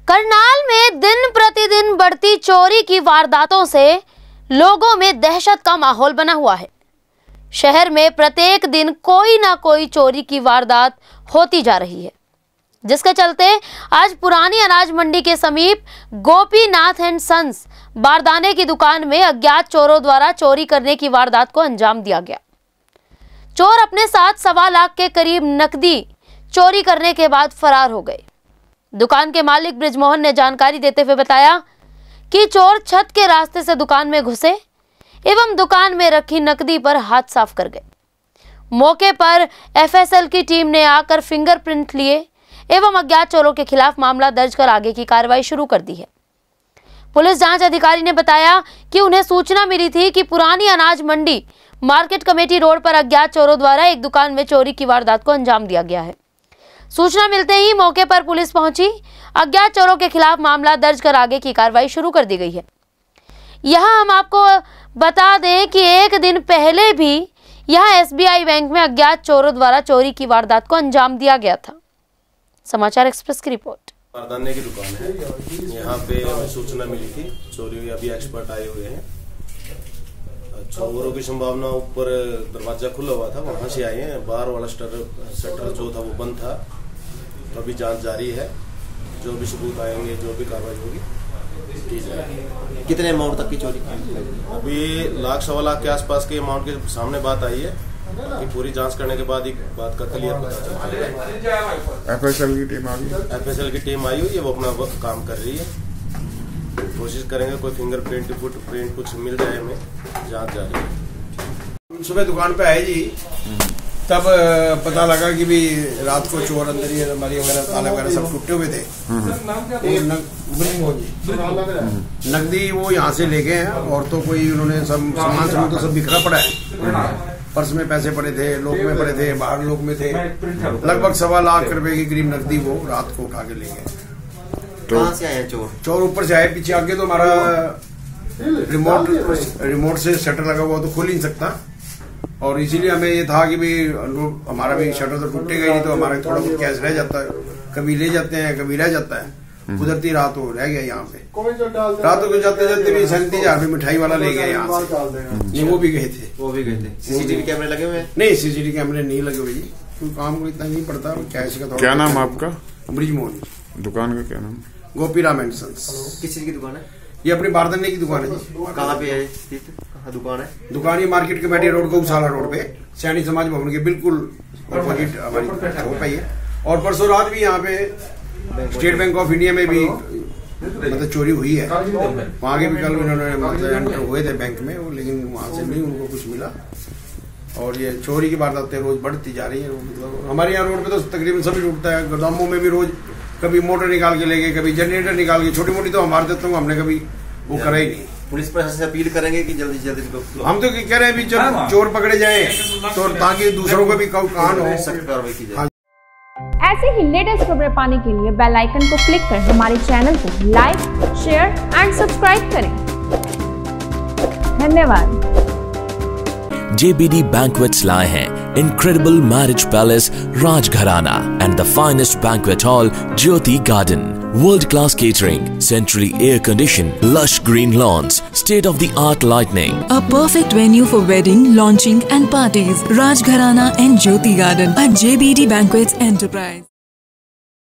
करनाल में दिन प्रतिदिन बढ़ती चोरी की वारदातों से लोगों में दहशत का माहौल बना हुआ है। शहर में प्रत्येक दिन कोई ना कोई चोरी की वारदात होती जा रही है, जिसके चलते आज पुरानी अनाज मंडी के समीप गोपीनाथ एंड सन्स बारदाने की दुकान में अज्ञात चोरों द्वारा चोरी करने की वारदात को अंजाम दिया गया। चोर अपने साथ 1.25 लाख के करीब नकदी चोरी करने के बाद फरार हो गए। दुकान के मालिक ब्रिजमोहन ने जानकारी देते हुए बताया कि चोर छत के रास्ते से दुकान में घुसे एवं दुकान में रखी नकदी पर हाथ साफ कर गए। मौके पर एफएसएल की टीम ने आकर फिंगरप्रिंट लिए एवं अज्ञात चोरों के खिलाफ मामला दर्ज कर आगे की कार्रवाई शुरू कर दी है। पुलिस जांच अधिकारी ने बताया कि उन्हें सूचना मिली थी कि पुरानी अनाज मंडी मार्केट कमेटी रोड पर अज्ञात चोरों द्वारा एक दुकान में चोरी की वारदात को अंजाम दिया गया है। सूचना मिलते ही मौके पर पुलिस पहुंची, अज्ञात चोरों के खिलाफ मामला दर्ज कर आगे की कार्रवाई शुरू कर दी गई है। यहां हम आपको बता दें कि एक दिन पहले भी यहां एसबीआई बैंक में अज्ञात चोरों द्वारा चोरी की वारदात को अंजाम दिया गया था। समाचार एक्सप्रेस की रिपोर्ट। बारदाने की दुकान है, यहाँ पे हमें सूचना मिली थी चोरी हुई। अभी एक्सपर्ट आए हुए हैं। चोरों की संभावना, ऊपर दरवाजा खुला हुआ था, वहां से आए हैं। बाहर वाला शटर जो था वो बंद था। तो अभी जांच जारी है। जो भी सबूत आएंगे, जो भी कार्रवाई होगी की जाएगी। कितने अमाउंट तक की चोरी? अभी 1.25 लाख के आसपास के अमाउंट के सामने बात आई है। कि पूरी जांच करने के बाद ही बात का क्लियर पता चलेगा। एफएसएल की टीम आई हुई है, वो अपना वक्त काम कर रही है। कोशिश करेंगे कोई फिंगरप्रिंट, फुटप्रिंट कुछ मिल जाए हमें। जांच जारी है। सुबह दुकान पे आए जी, तब पता लगा कि भी रात को चोर अंदर ही अलमारी वगैरह, ताले वगैरह सब टूटे हुए थे। नकदी वो यहाँ से ले गए हैं और तो कोई उन्होंने सब सामान तो सब बिखरा पड़ा है। पर्स में पैसे पड़े थे, लोक में पड़े थे, बाहर लोक में थे। लगभग 1.25 लाख रुपए की करीब नकदी वो रात को उठा के ले गए। कहाँ से आए चोर? चोर ऊपर से आए। पीछे आगे तो हमारा रिमोट से शटर लगा हुआ तो खुल नहीं सकता, और इसीलिए हमें ये था कि भी हमारा भी शटर तो टूटेगा ही नहीं, तो हमारा थोड़ा बहुत कैश रह जाता है। कभी ले जाते हैं, कभी रह जाता है। गुजरती रात हो रह गया यहाँ पे। रात को जाते जाते भी 37,000 मिठाई वाला ले गया यहाँ से। वो भी गए थे। सीसीटीवी कैमरे लगे हुए? नहीं, सीसीटीवी कैमरे नहीं लगे हुए जी, क्योंकि काम को इतना नहीं पड़ता। कैश का क्या नाम आपका? ब्रिजमोहन। दुकान का क्या नाम? Gopinath and sons. किस चीज की दुकान है? ये अपनी बारदाने की दुकान है जी। कहाँ पे है? कहाँ दुकान है? दुकान ये market committee road, Gaushala road पे, सैनिक समाज भवन के बिल्कुल अपोजिट हमारी हो पाई है। और परसों रात भी यहाँ पे स्टेट बैंक ऑफ इंडिया में भी मतलब चोरी हुई है। वहां के भी कल उन्होंने मतलब एंटर हुए थे बैंक में, लेकिन वहां से नहीं उनको कुछ मिला। और ये चोरी की वारदातें रोज बढ़ती जा रही है। मतलब हमारे यहाँ रोड पे तो तकरीबन सभी टूटता है। गोदामों में भी रोज कभी मोटर निकाल के ले गए, कभी जनरेटर निकाल के। छोटी मोटी तो हमारे देता हूँ, हमने कभी वो करा ही नहीं। पुलिस प्रशासन से अपील करेंगे कि जल्दी जल्दी हम तो कह रहे हैं भी चोर पकड़े जाए, तो ताकि दूसरों को भी कान हो, सख्त कार्रवाई की जाए। ऐसे ही लेटेस्ट खबरें पाने के लिए बेल आइकन को क्लिक कर हमारे चैनल को लाइक, शेयर एंड सब्सक्राइब करें। धन्यवाद। JBD Banquets लाए हैं incredible marriage palace Rajgharana and the finest banquet hall Jyoti Garden. World-class catering, centrally air-conditioned, lush green lawns, state-of-the-art lighting. A perfect venue for wedding, launching and parties. Rajgharana and Jyoti Garden at JBD Banquets Enterprise.